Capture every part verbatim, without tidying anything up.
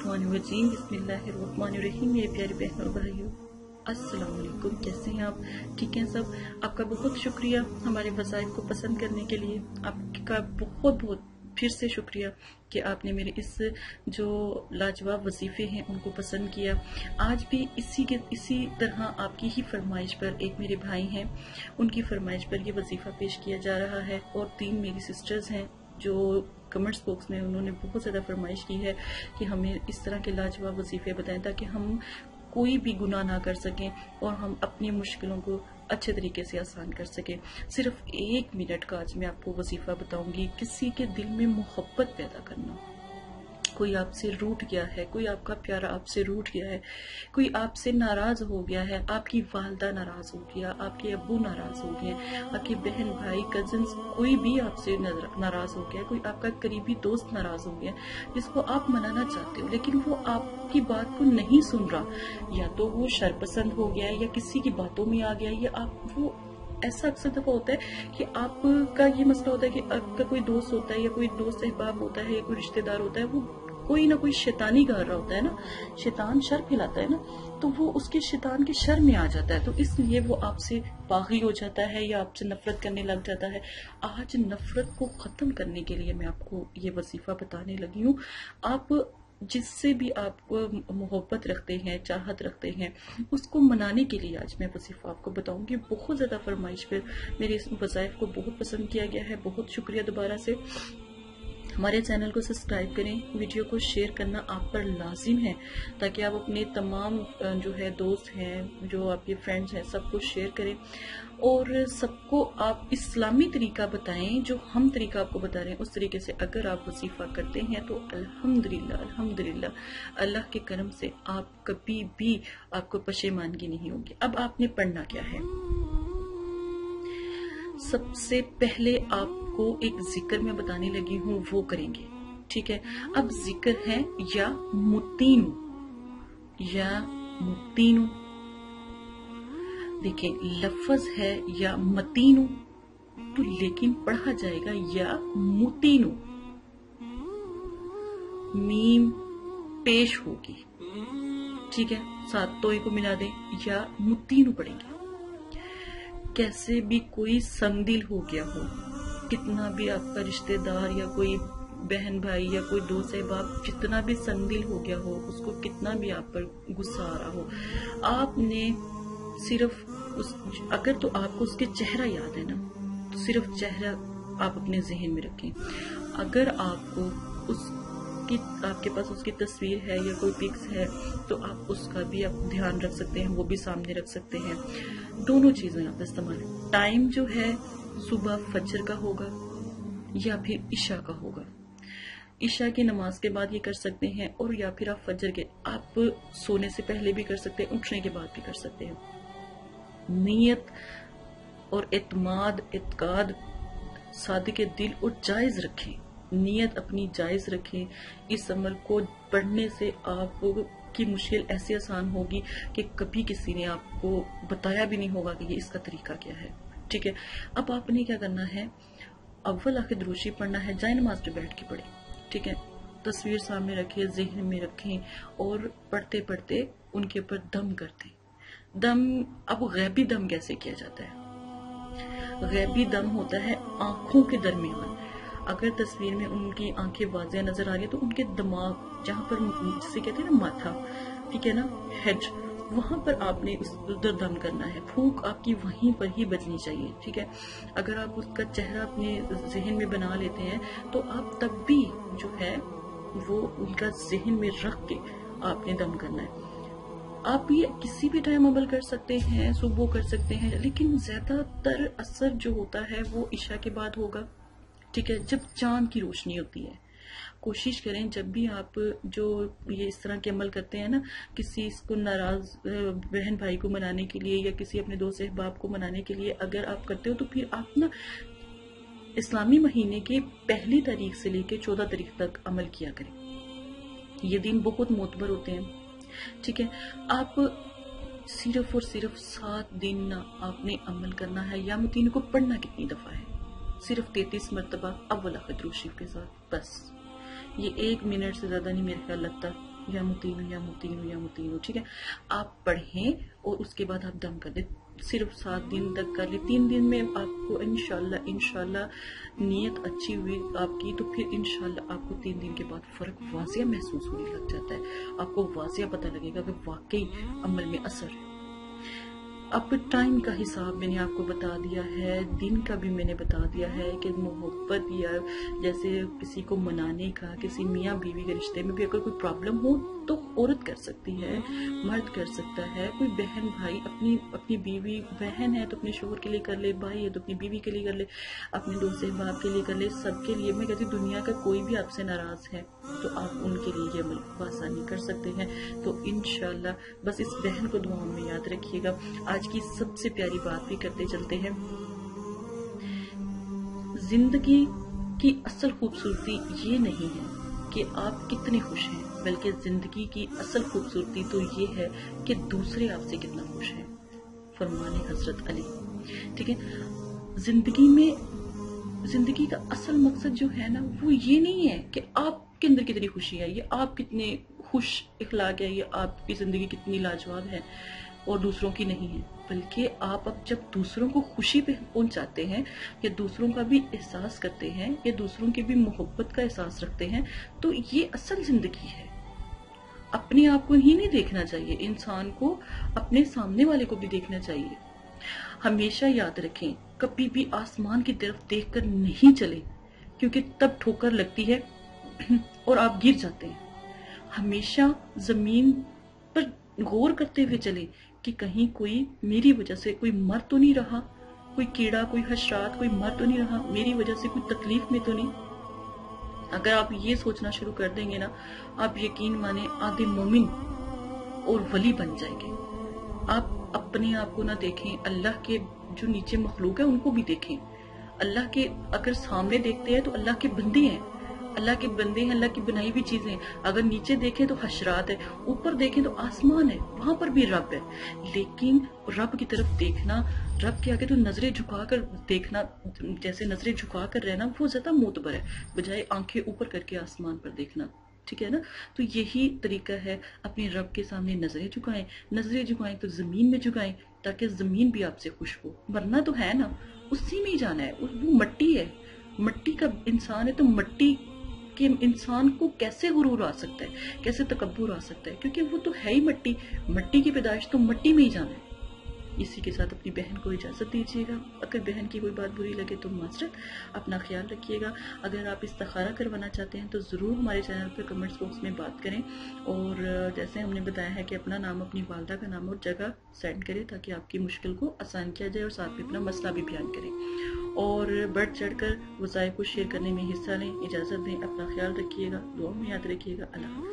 बिस्मिल्लाहिर्रहमानिर्रहीम बिस्मिल्लाहिर्रहमानिर्रहीम। मेरे प्यारे बहनों और भाइयों, अस्सलाम वालेकुम। कैसे हैं आप? ठीक हैं सब? आपका बहुत शुक्रिया हमारे वज़ाइफ को पसंद करने के लिए। आपका बहुत बहुत फिर से शुक्रिया कि आपने मेरे इस जो लाजवाब वजीफे हैं उनको पसंद किया। आज भी इसी के इसी तरह आपकी ही फरमाइश पर एक मेरे भाई हैं, उनकी फरमाइश पर ये वजीफा पेश किया जा रहा है। और तीन मेरी सिस्टर्स हैं जो कमेंट्स बॉक्स में उन्होंने बहुत ज़्यादा फरमाइश की है कि हमें इस तरह के लाजवाब वजीफे बताएं ताकि हम कोई भी गुनाह ना कर सकें और हम अपनी मुश्किलों को अच्छे तरीके से आसान कर सकें। सिर्फ एक मिनट का आज मैं आपको वजीफा बताऊंगी। किसी के दिल में मोहब्बत पैदा करना। कोई आपसे रूठ गया है, कोई आपका प्यारा आपसे रूठ गया है, कोई आपसे नाराज हो गया है, आपकी वालदा नाराज हो गया, आपके अब्बू नाराज हो गए, आपके बहन भाई कजिन्स कोई भी आपसे नाराज हो गया, कोई आपका करीबी दोस्त नाराज हो गया जिसको आप मनाना चाहते हो लेकिन वो आपकी बात को नहीं सुन रहा, या तो वो शरपसंद हो गया है या किसी की बातों में आ गया, या आप वो ऐसा अक्सर दफा होता है कि आपका ये मसला होता है कि आपका कोई दोस्त होता है या कोई दोस्त अहबाब होता है या कोई रिश्तेदार होता है, वो कोई ना कोई शैतानी कर रहा होता है ना, शैतान शर फैलाता है ना, तो वो उसके शैतान के शर में आ जाता है, तो इसलिए वो आपसे बागी हो जाता है या आपसे नफरत करने लग जाता है। आज नफरत को खत्म करने के लिए मैं आपको ये वजीफा बताने लगी हूँ। आप जिससे भी आप मोहब्बत रखते हैं, चाहत रखते हैं, उसको मनाने के लिए आज मैं वजीफा आपको बताऊंगी। बहुत ज्यादा फरमाइश पर मेरे इस वज़ाइफ को बहुत पसंद किया गया है। बहुत शुक्रिया दोबारा से। हमारे चैनल को सब्सक्राइब करें, वीडियो को शेयर करना आप पर लाजिम है ताकि आप अपने तमाम जो है दोस्त हैं, जो आपके फ्रेंड्स हैं, सबको शेयर करें और सबको आप इस्लामी तरीका बताएं। जो हम तरीका आपको बता रहे हैं उस तरीके से अगर आप वजीफा करते हैं तो अल्हम्दुलिल्लाह अल्हम्दुलिल्लाह अल्लाह के करम से आप कभी भी आपको पशेमानगी नहीं होगी। अब आपने पढ़ना क्या है? सबसे पहले आपको एक जिक्र मैं बताने लगी हूँ, वो करेंगे, ठीक है? अब जिक्र है या मुतीनु, या मुतीनु। देखिए लफ्ज है या मतीनु, तो लेकिन पढ़ा जाएगा या मुतीनु। मीम पेश होगी, ठीक है? सात तोय को मिला दें या मुतीनु पढ़ेंगे। कैसे भी कोई संगदिल हो गया हो, कितना भी आपका रिश्तेदार या कोई बहन भाई या कोई दोस्त अहबाब जितना भी संगदिल हो गया हो, उसको कितना भी आप पर गुस्सा आ रहा हो, आपने सिर्फ उस अगर तो आपको उसके चेहरा याद है ना, तो सिर्फ चेहरा आप अपने जहन में रखें। अगर आपको उसकी आपके पास उसकी तस्वीर है या कोई पिक्स है तो आप उसका भी आप ध्यान रख सकते हैं, वो भी सामने रख सकते हैं। दोनों चीजें आप इस्तेमाल। टाइम जो है सुबह फजर का होगा या फिर इशा का होगा। इशा की नमाज के बाद ये कर सकते हैं और या फिर आप फजर के, आप सोने से पहले भी कर सकते हैं, उठने के बाद भी कर सकते हैं। नियत और एतमाद एतकाद सादिक दिल और जायज रखें। नियत अपनी जायज रखें। इस अमल को पढ़ने से आप की मुश्किल ऐसे आसान होगी कि कभी किसी ने आपको बताया भी नहीं होगा कि ये इसका तरीका क्या है, ठीक है? अब आपने क्या करना है, अव्वल आखिर दुरूशी पढ़ना है, जाए नमाज पे बैठ के पढ़े, ठीक है? तस्वीर सामने रखें, ज़हन में रखें और पढ़ते पढ़ते उनके ऊपर दम करते। दम, अब गैबी दम कैसे किया जाता है? गैबी दम होता है आंखों के दरमियान। अगर तस्वीर में उनकी आंखें वाज़ेह नजर आ रही है तो उनके दिमाग, जहाँ पर जिसे कहते हैं ना माथा, ठीक है ना, हेड, वहां पर आपने उधर दम करना है। फूंक आपकी वहीं पर ही बजनी चाहिए, ठीक है? अगर आप उसका चेहरा अपने जहन में बना लेते हैं तो आप तब भी जो है वो उनका जहन में रख के आपने दम करना है। आप ये किसी भी टाइम अमल कर सकते हैं, सुबह कर सकते हैं, लेकिन ज्यादातर असर जो होता है वो इशा के बाद होगा, ठीक है? जब चांद की रोशनी होती है। कोशिश करें जब भी आप जो ये इस तरह के अमल करते हैं ना, किसी इसको नाराज बहन भाई को मनाने के लिए या किसी अपने दोस्त अहबाब को मनाने के लिए अगर आप करते हो तो फिर आप ना इस्लामी महीने के पहली तारीख से लेकर चौदह तारीख तक अमल किया करें। ये दिन बहुत मोतबर होते हैं, ठीक है? आप सिर्फ और सिर्फ सात दिन आपने अमल करना है। या मुतीन को पढ़ना कितनी दफा है? सिर्फ तैतीस मरतबा अव्वल आखिर दुरूद शरीफ के साथ, बस। ये एक मिनट से ज्यादा नहीं मेरे ख्याल लगता, या मुतीनु या मुतीनु या मुतीनु, ठीक है। आप पढ़ें और उसके बाद आप दम कर दें, सिर्फ सात दिन तक कर ले। तीन दिन में आपको इंशाल्लाह इंशाल्लाह नियत अच्छी हुई आपकी, तो फिर इंशाल्लाह आपको तीन दिन के बाद फर्क वाजिया महसूस होने लग जाता है। आपको वाजिया पता लगेगा कि वाकई अमल में असर है। अब टाइम का हिसाब मैंने आपको बता दिया है, दिन का भी मैंने बता दिया है कि मोहब्बत या जैसे किसी को मनाने का, किसी मियाँ बीवी के रिश्ते में भी अगर कोई प्रॉब्लम हो तो औरत कर सकती है, मर्द कर सकता है, कोई बहन भाई अपनी अपनी बीवी बहन है तो अपने शोहर के लिए कर ले, भाई है तो अपनी बीवी के लिए कर ले, अपने दोस्त अहबाब के लिए कर ले, सबके लिए। मैं कहती हूँ दुनिया का कोई भी आपसे नाराज है तो आप उनके लिए ये अमल आसानी कर सकते हैं। तो इंशाल्लाह बस इस बहन को दुआओं में याद रखिएगा। आज की सबसे प्यारी बात भी करते चलते हैं। जिंदगी की असल खूबसूरती ये नहीं है कि आप कितने खुश हैं, बल्कि जिंदगी की असल खूबसूरती तो ये है कि दूसरे आपसे कितना खुश हैं। फरमाने हजरत अली, ठीक है। जिंदगी में जिंदगी का असल मकसद जो है ना वो ये नहीं है कि आपके अंदर कितनी खुशी है, ये आप कितने खुश इखलाक है, ये आपकी जिंदगी कितनी लाजवाब है और दूसरों की नहीं है, बल्कि आप अब जब दूसरों को खुशी पे पहुंचाते हैं या दूसरों का भी एहसास करते हैं या दूसरों की भी मोहब्बत का एहसास रखते हैं, तो ये असल जिंदगी है। अपने आप को ही नहीं देखना चाहिए, इंसान को अपने सामने वाले को भी देखना चाहिए। हमेशा याद रखें, कभी भी आसमान की तरफ देखकर नहीं चले, क्योंकि तब ठोकर लगती है और आप गिर जाते हैं। हमेशा जमीन पर गौर करते हुए चले कि कहीं कोई मेरी वजह से कोई मर तो नहीं रहा, कोई कीड़ा, कोई हशरात, कोई मर तो नहीं रहा, मेरी वजह से कोई तकलीफ में तो नहीं। अगर आप ये सोचना शुरू कर देंगे ना, आप यकीन माने आधे मोमिन और वली बन जाएंगे। आप अपने आप को ना देखें, अल्लाह के जो नीचे मखलूक है उनको भी देखें। अल्लाह के अगर सामने देखते हैं तो अल्लाह के बंदे हैं, अल्लाह के बंदे हैं, अल्लाह की बनाई हुई चीजें। अगर नीचे देखें तो हशरात है, ऊपर देखें तो आसमान है, वहां पर भी रब है। लेकिन रब की तरफ देखना, रब के आगे तो नजरें झुकाकर देखना, जैसे नजरें झुकाकर रहना, वो ज्यादा मोतबर है बजाय आंखें ऊपर करके आसमान पर देखना, ठीक है ना। तो यही तरीका है, अपने रब के सामने नजरें झुकाएं। नजरें झुकाएं तो जमीन में झुकाएं, ताकि जमीन भी आपसे खुश हो। मरना तो है ना, उसी में ही जाना है। वो मट्टी है, मट्टी का इंसान है, तो मट्टी कि इंसान को कैसे गुरूर आ सकता है, कैसे तकब्बुर आ सकता है, क्योंकि वो तो है ही मट्टी। मट्टी की पैदाइश तो मट्टी में ही जाना है। इसी के साथ अपनी बहन को इजाजत दीजिएगा। अगर बहन की कोई बात बुरी लगे तो माजरत, अपना ख्याल रखिएगा। अगर आप इस्तिखारा करवाना चाहते हैं तो जरूर हमारे चैनल पर कमेंट्स बॉक्स में बात करें, और जैसे हमने बताया है कि अपना नाम, अपनी वालदा का नाम और जगह सेंड करें, ताकि आपकी मुश्किल को आसान किया जाए और साथ में अपना मसला भी बयान करें। और बढ़ चढ़ कर वज़ाइफ को शेयर करने में हिस्सा लें। इजाजत दें, अपना ख्याल रखिएगा, दुआ में याद रखिएगा। अल्लाह हाफ़िज़।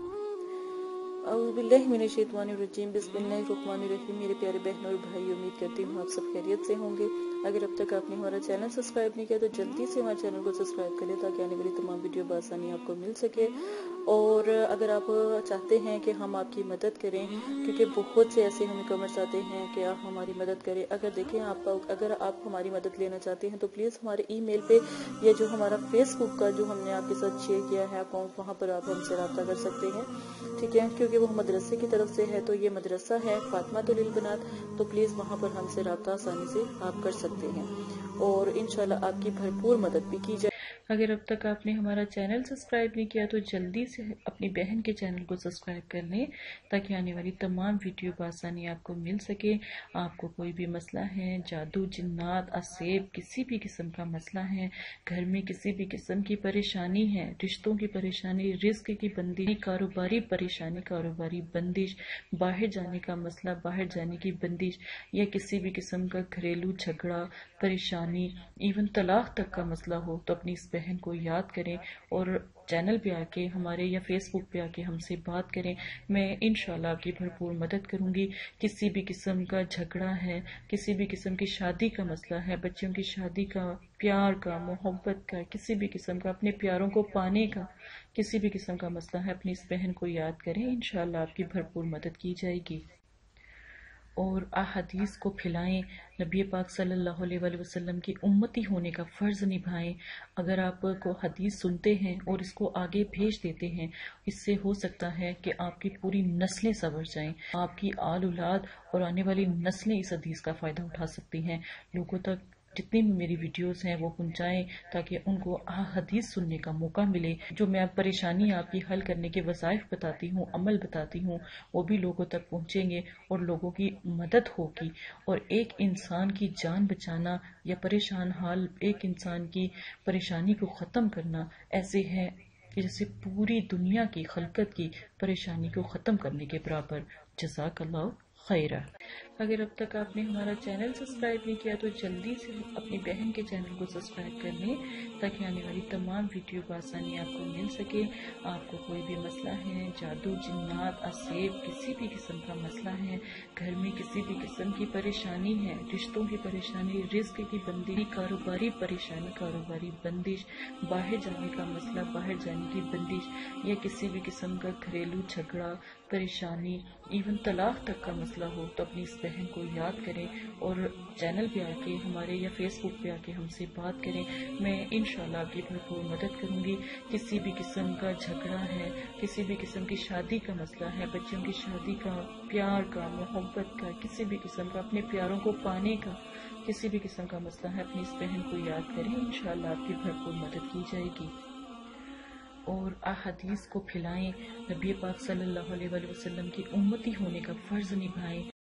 औज़ुबिल्लाहिमिनश्शैतानिर्रजीम, बिस्मिल्लाहिर्रहमानिर्रहीम। मेरे प्यारे बहनों और भाई, उम्मीद करती हूँ आप सब खैरियत से होंगे। अगर अब तक आपने हमारा चैनल सब्सक्राइब नहीं किया तो जल्दी से हमारे चैनल को सब्सक्राइब करें, ताकि आने वाली तमाम वीडियो बआसानी आपको मिल सके। और अगर आप चाहते हैं कि हम आपकी मदद करें, क्योंकि बहुत से ऐसे हमें कमेंट्स आते हैं कि आप हमारी मदद करें। अगर देखें आप अगर आप हमारी मदद लेना चाहते हैं तो प्लीज़ हमारे ईमेल पे या जो हमारा फेसबुक का जो हमने आपके साथ शेयर किया है अकाउंट, वहाँ पर आप हमसे रब्ता कर सकते हैं, ठीक है। क्योंकि वो मदरसे की तरफ से है, तो ये मदरसा है फातिमातुल लिल बनात, तो प्लीज़ वहाँ पर हमसे रब्ता आसानी से आप कर सकते हैं और इंशाल्लाह आपकी भरपूर मदद भी की जाए। अगर अब तक आपने हमारा चैनल सब्सक्राइब नहीं किया तो जल्दी से अपनी बहन के चैनल को सब्सक्राइब कर लें, ताकि आने वाली तमाम वीडियो बआसानी आपको मिल सके। आपको कोई भी मसला है, जादू, जिन्नात, असेब, किसी भी किस्म का मसला है, घर में किसी भी किस्म की परेशानी है, रिश्तों की परेशानी, रिस्क की बंदिश, कारोबारी परेशानी, कारोबारी बंदिश, बाहर जाने का मसला, बाहर जाने की बंदिश, या किसी भी किस्म का घरेलू झगड़ा, परेशानी, इवन तलाक तक का मसला हो, तो अपनी इस बहन को याद करें और चैनल पे आके हमारे या फेसबुक पे आके हमसे बात करें। मैं इंशाल्लाह आपकी भरपूर मदद करूंगी। किसी भी किस्म का झगड़ा है, किसी भी किस्म की शादी का मसला है, बच्चों की शादी का, प्यार का, मोहब्बत का, किसी भी किस्म का, अपने प्यारों को पाने का किसी भी किस्म का मसला है, अपनी इस बहन को याद करें, इंशाल्लाह आपकी भरपूर मदद की जाएगी। اور احادیث کو پھیلائیں، نبی پاک صلی اللہ علیہ وآلہ وسلم کی امتی ہونے کا فرض نبھائیں۔ اگر آپ کو حدیث سنتے ہیں اور اس کو آگے بھیج دیتے ہیں، اس سے ہو سکتا ہے کہ آپ کی پوری نسلیں سنور جائیں، آپ کی آل اولاد اور آنے والی نسلیں اس حدیث کا فائدہ اٹھا سکتی ہیں۔ لوگوں تک جتنی بھی میری ویڈیوز ہیں وہ پہنچائیں تاکہ ان کو حدیث سننے کا موقع ملے۔ جو میں پریشانی آپ کی حل کرنے کے وظائف بتاتی ہوں، عمل بتاتی ہوں، وہ بھی لوگوں تک پہنچیں گے اور لوگوں کی مدد ہوگی۔ اور ایک انسان کی جان بچانا یا پریشان حال ایک انسان کی پریشانی کو ختم کرنا ایسے ہے کہ جیسے پوری دنیا کی خلقت کی پریشانی کو ختم کرنے کے برابر۔ جزاک اللہ خیرہ۔ اگر اب تک آپ نے ہمارا چینل سبسکرائب نہیں کیا تو جلدی سے اپنی بہن کے چینل کو سبسکرائب کر لیں تاکہ آنے والی تمام ویڈیو بآسانی آپ کو مل سکے۔ آپ کو کوئی بھی مسئلہ ہے، جادو، جنات، اسیب، کسی بھی قسم کا مسئلہ ہے، گھر میں کسی بھی قسم کی پریشانی ہے، رشتوں کی پریشانی، رزق کی بندی، کاروباری پریشانی، کاروباری بندش، باہر جانے کا مسئلہ، باہر جانے کی بندش، یا کسی بھی قسم کا گھریلو جھگڑا، پریشانی، ایون طلاق تک کا مسئلہ ہو تو اپنی اس بہن کو یاد کریں اور چینل پہ آ کے ہمارے یا فیس بک پہ آ کے ہم سے بات کریں۔ میں انشاءاللہ آپ کی بھرپور مدد کروں گی۔ کسی بھی قسم کا جھگڑا ہے، کسی بھی قسم کی شادی کا مسئلہ ہے، بچوں کی شادی کا، پیار کا، محبت کا، کسی بھی قسم کا اپنے پیاروں کو پانے کا کسی بھی قسم کا مسئلہ ہے، اپنی اس بہن کو یاد کریں، انشاءاللہ آپ کی بھرپور مدد کی جائے گی۔ اور احادیث کو پھیلائیں، نبی پاک صلی اللہ علیہ وآلہ وسلم کی امتی ہونے کا فرض نبھائیں۔